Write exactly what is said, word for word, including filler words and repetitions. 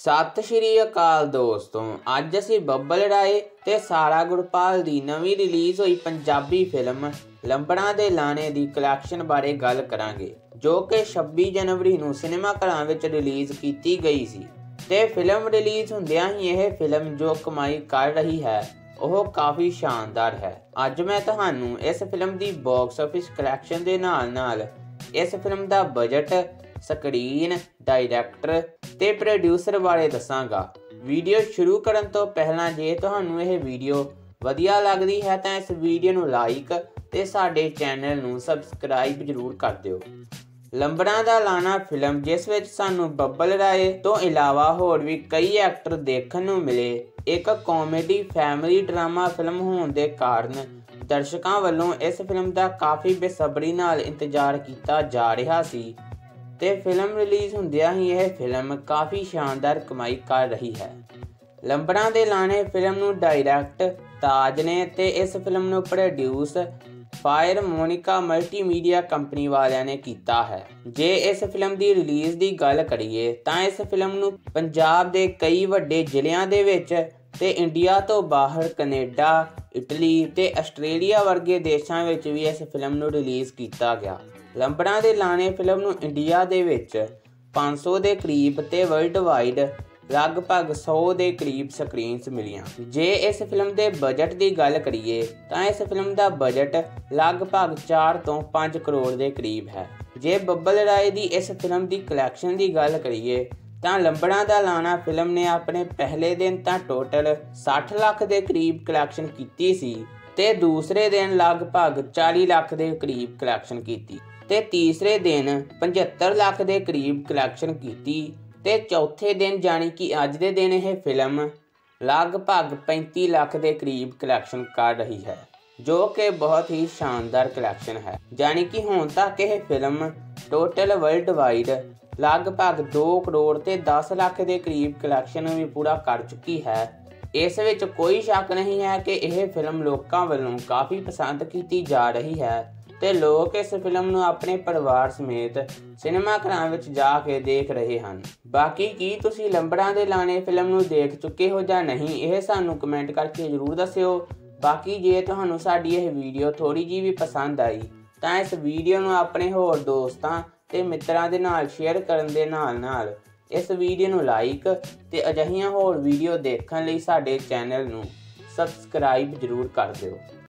सत श्री अकाल दोस्तों, अज असी बब्बल राय ते सारा गुरपाल दी नवीं रिलीज़ हुई पंजाबी फिल्म लंबड़ा दे लाने दी कलैक्शन बारे गल करांगे, जो कि छब्बी जनवरी नूं सिनेमा घरां विच रिलीज़ कीती गई सी। ते फिल्म रिलीज़ हुंदियां ही यह फिल्म जो कमाई कर रही है ਉਹ काफ़ी शानदार है। अज मैं तुहानूं इस फिल्म दी बॉक्स ऑफिस कलैक्शन दे नाल नाल इस फिल्म दा बजट, स्क्रीन, डायरैक्टर ते प्रोड्यूसर बारे दसांगा। वीडियो शुरू करन तो पहलां जे तुहानूं यह वीडियो वधिया लगदी है तां इस वीडियो नूं लाइक ते साडे चैनल नूं सबसक्राइब जरूर कर दिओ। लंबड़ा दा लाना फिल्म जिस विच सानूं बब्बल राय तो इलावा होर भी कई एक्टर देखण नूं मिले, एक कॉमेडी फैमिली ड्रामा फिल्म होने के कारण दर्शकों वालों इस फिल्म का काफ़ी बेसब्री नाल इंतजार किया जा रहा सी ते फिल्म रिलीज़ हुंदियां ही यह फिल्म काफ़ी शानदार कमाई कर रही है। लंबड़ा दे लाने फिल्म नूं डायरैक्ट ताज ने ते इस फिल्म नूं produce fire Monica multimedia company वालियां ने किया है। जे इस फिल्म की रिलीज़ की गल करिए तां इस फिल्म नूं पंजाब के कई वड्डे जिलिਆਂ ਦੇ ਵਿੱਚ ਤੇ इंडिया तो बाहर कनेडा, इटली ते आस्ट्रेलिया वर्गे देशों ਵਿੱਚ भी इस फिल्म नूं रिलीज़ किया गया। लंबड़ा दे लाने फिल्म नूं इंडिया ਦੇ ਵਿੱਚ पाँच सौ ਦੇ करीब ਤੇ वर्ल्ड वाइड लगभग सौ ਦੇ करीब ਸਕਰੀਨਸ ਮਿਲੀਆਂ। जे इस फिल्म के बजट की गल करिए तां इस फिल्म का बजट लगभग चार तो पाँच करोड़ के करीब है। जे बब्बल राय की इस फिल्म की कलैक्शन की गल करिए तां लंबड़ा दा लाना फिल्म ने अपने पहले दिन तां टोटल साठ लाख के करीब कलैक्शन की सी ते दूसरे दिन लगभग चालीस लाख के करीब कलैक्शन की ते तीसरे दिन पचहत्तर लाख के करीब कलैक्शन की ते चौथे दिन जानी कि अज दे दिन यह फिल्म लगभग पैंती लाख के करीब कलैक्शन कर रही है, जो कि बहुत ही शानदार कलैक्शन है। जानी कि हुण तक यह फिल्म टोटल वर्ल्ड वाइड लगभग दो करोड़ ते दस लाख के करीब कलैक्शन भी पूरा कर चुकी है। इस विच कोई शक नहीं है कि यह फिल्म लोगों वालों काफ़ी पसंद की जा रही है ते लोग इस फिल्म नूं अपने परिवार समेत सिनेमा घरां विच जाके देख रहे हैं। बाकी की तुसीं लंबड़ा दे लाने फिल्म नूं देख चुके हो जां नहीं, यह सानूं कमेंट करके जरूर दस्सिओ। बाकी जे तुहानूं साडी यह वीडियो थोड़ी जी भी पसंद आई तां इस वीडियो नूं अपने होर दोस्तां ते मित्रां दे नाल शेयर करन दे नाल नाल इस वीडियो नूं लाइक ते अजिहियां होर वीडियो देखण लई साडे चैनल नूं सबसक्राइब जरूर कर दिओ।